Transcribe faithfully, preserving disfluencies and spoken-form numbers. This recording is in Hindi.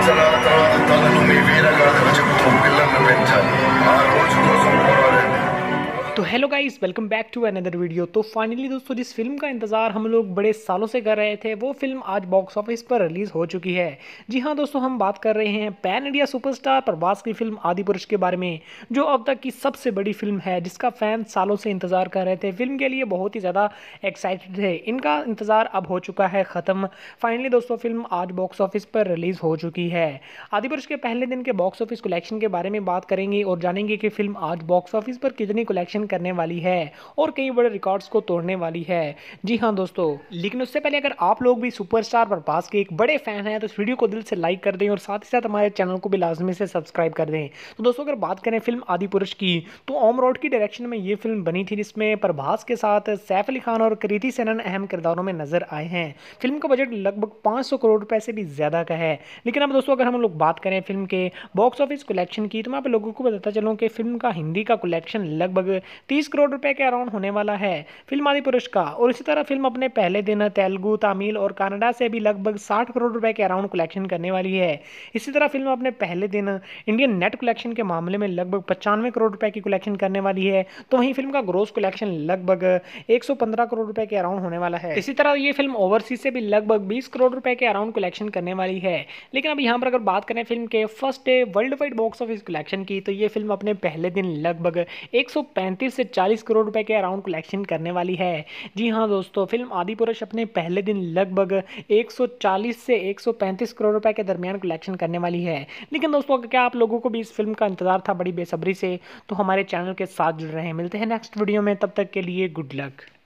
ప్రపంచ తలను మీ వీరగాథలు చెబుతూ పిల్లలను పెంచాలి ఆ రోజు కోసం పోరాడండి। तो hello guys, welcome back to another video. तो फाइनली दोस्तों, जिस फिल्म का इंतज़ार हम लोग बड़े सालों से कर रहे थे वो फिल्म आज बॉक्स ऑफिस पर रिलीज़ हो चुकी है। जी हाँ दोस्तों, हम बात कर रहे हैं पैन इंडिया सुपरस्टार प्रभास की फिल्म आदिपुरुष के बारे में, जो अब तक की सबसे बड़ी फिल्म है जिसका फैन सालों से इंतज़ार कर रहे थे। फिल्म के लिए बहुत ही ज़्यादा एक्साइटेड थे। इनका इंतज़ार अब हो चुका है ख़त्म। फाइनली दोस्तों, फिल्म आज बॉक्स ऑफिस पर रिलीज़ हो चुकी है। आदिपुरुष के पहले दिन के बॉक्स ऑफिस कलेक्शन के बारे में बात करेंगे और जानेंगे कि फिल्म आज बॉक्स ऑफिस पर कितनी कलेक्शन करने वाली है और कई बड़े रिकॉर्ड्स को तोड़ने वाली है। जी हाँ दोस्तों, लेकिन उससे पहले अगर आप लोग भी सुपरस्टार प्रभास के एक बड़े फैन हैं तो इस वीडियो को दिल से लाइक कर दें और साथ ही साथ हमारे चैनल को भी लाजमी से सब्सक्राइब कर दें। तो दोस्तों, अगर बात करें फिल्म आदिपुरुष की, तो ओम रोड की डायरेक्शन में ये फिल्म बनी थी, जिसमें प्रभास के साथ सैफ अली खान और कृति सेनन अहम किरदारों में नजर आए हैं। फिल्म का बजट लगभग पाँच सौ करोड़ रुपए से भी ज़्यादा का है। लेकिन अब दोस्तों, अगर हम लोग बात करें फिल्म के बॉक्स ऑफिस कलेक्शन की, तो मैं आप लोगों को बताता चलूँ कि फिल्म का हिंदी का कलेक्शन लगभग तीस करोड़ रुपए के अराउंड होने वाला है फिल्म आदिपुरुष का। और इसी तरह फिल्म अपने पहले दिन तेलुगु, तमिल और कन्नड़ा से भी लगभग साठ करोड़ रुपए के अराउंड कलेक्शन करने वाली है। इसी तरह फिल्म अपने पहले दिन इंडियन नेट कलेक्शन के मामले में लगभग पचानवे करोड़ रुपए की कलेक्शन करने वाली है। तो वहीं फिल्म का ग्रोस कलेक्शन लगभग एक सौ पंद्रह करोड़ रुपए के अराउंड होने वाला है। इसी तरह ये फिल्म ओवरसीज से भी लगभग बीस करोड़ रुपए के अराउंड कलेक्शन करने वाली है। लेकिन अब यहाँ पर अगर बात करें फिल्म के first day world wide box office collection की, तो ये फिल्म अपने पहले दिन लगभग एक सौ पैंतीस से चालीस करोड़ रुपए के अराउंड कलेक्शन करने वाली है। जी हाँ दोस्तों, फिल्म आदिपुरुष अपने पहले दिन लगभग एक सौ चालीस से एक सौ पैंतीस करोड़ रुपए के दरमियान कलेक्शन करने वाली है। लेकिन दोस्तों, क्या आप लोगों को भी इस फिल्म का इंतजार था बड़ी बेसब्री से? तो हमारे चैनल के साथ जुड़ रहे हैं। मिलते हैं नेक्स्ट वीडियो में, तब तक के लिए गुड लक।